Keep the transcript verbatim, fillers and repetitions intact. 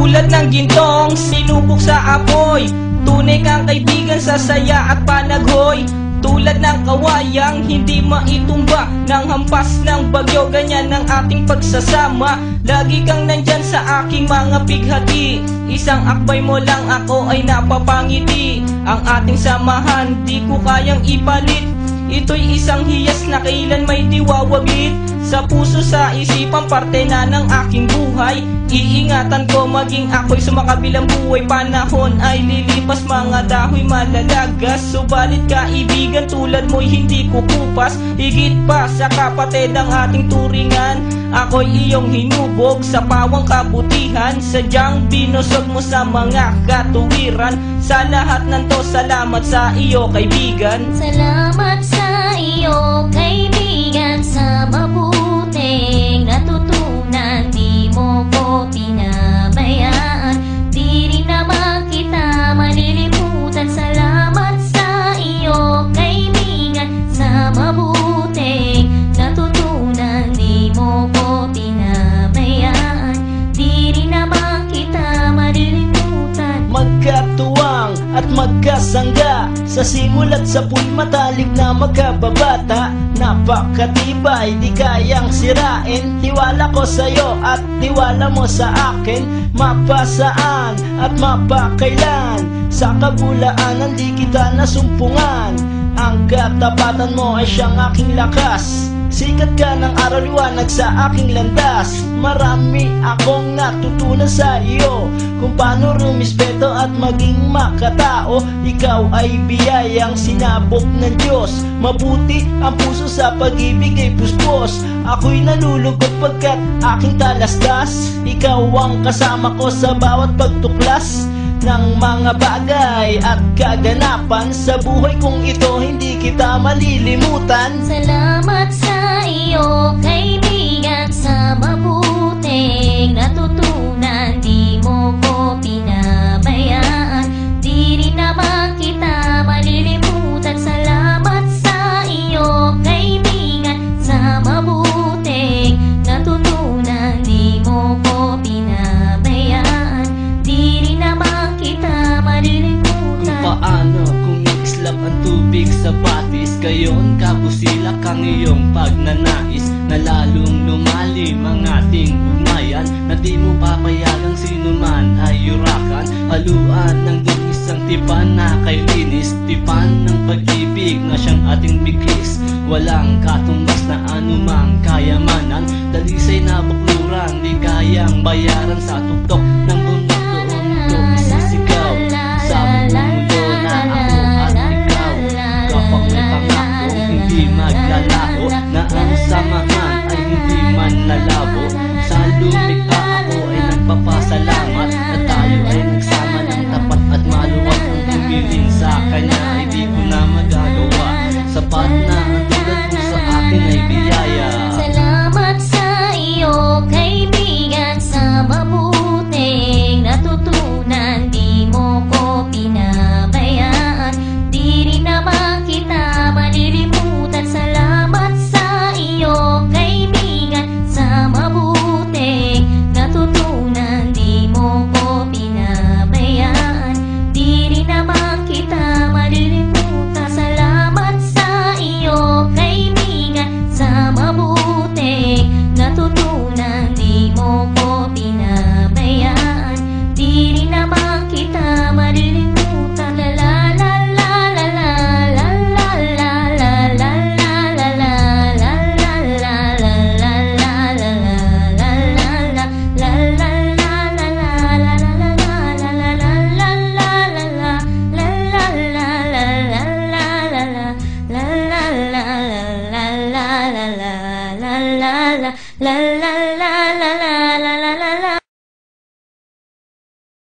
Tulad ng gintong sinubok sa apoy, tunay kang kaibigan sa saya at panaghoy. Tulad ng kawayang hindi maitumba ng hampas ng bagyo, ganyan ang ating pagsasama. Lagi kang nandyan sa aking mga pighati, isang akbay mo lang ako ay napapangiti. Ang ating samahan di ko kayang ipalit, ito'y isang hiyas na kailan may diwawaglit. Sa puso, sa isipan, parte na ng aking buhay. Iingatan ko maging ako'y sumakabilang buhay. Panahon ay lilipas, mga dahoy malalagas, subalit kaibigan tulad mo'y hindi kukupas. Higit pa sa kapatid ang ating turingan, ako'y iyong hinubog sa pawang kabutihan. Sadyang binusog mo sa mga katuwiran. Sa lahat ng to, salamat sa iyo kaibigan. Salamat sa iyo kaibigan, sa mabuting natutunan. Di mo ko pinabayaan, di rin naman kita malilimutan. Salamat sa iyo kaibigan, sa mabuting natutunan. Di mo ko pinabayaan, di rin naman kita malilimutan. Magkatuwang at magkasangga, sa simulat sa puy matalik na magkababata. Napakatibay, di kayang sirain, tiwala ko sa'yo at tiwala mo sa akin. Mapasaan at mapakailan, sa kabulaanan di kita nasumpungan. Ang katapatan mo ay siyang aking lakas, sikat ka ng araw liwanag sa aking landas. Marami akong natutunan sa iyo, kung paano rumispeto at maging makatao. Ikaw ay biyayang sinabot ng Diyos, mabuti ang puso sa pag-ibig ay puspos. Ako'y nalulugod pagkat aking talastas, ikaw ang kasama ko sa bawat pagtuklas ng mga bagay at kaganapan. Sa buhay kong ito hindi kita malilimutan. Salamat sa iyo kaibigan, sa mabuting natutunan. Di mo ko pinabayaan, di rin naman kita malilimutan. Salamat sa iyo kaibigan, sa mabuting natutunan. Di mo ko pinabayaan, di rin naman kita malilimutan. Kung paano kumikislap ang tubig sa batis, gayon kabusilak ang iyong pagnanais, na lalong lumalim ang ating ugnayan, na di mo papayagang sino man ay yurakan. Haluan ng dumi isang tipan na kay linis, tipan ng pag-ibig na siyang ating bigkis. Walang katumbas na anumang kayamanan, dalisay na bukluran di kayang bayaran. Sa tuktok ng bundok doon ito isisigaw, sa mundo na ako at ikaw. Kapag may pangakong hindi maglalaho, na ang samahan ay hindi man lalabo. Sa lumikha ako ay nagpapasalamat, na tayo ay nagsama ng tapat at maluwag. Ang humiling sa kanya ay di ko na magagawa, sapat na ang tulad mo sa akin ay biyaya. Salamat sa iyo kaibigan, sa mabuting natutunan. Di mo ko pinabayaan, di rin naman kita malilimutan. Salamat sa iyo kaibigan, sa mabuting natutunan. Di mo ko pinabayaan, di rin naman kita malilimutan. Salamat sa iyo kaibigan, sa mabuting natutunan. Di mo ko pinabayaan, di rin naman kita malilimutan. La la la la la la la la la la la la la la la la la la la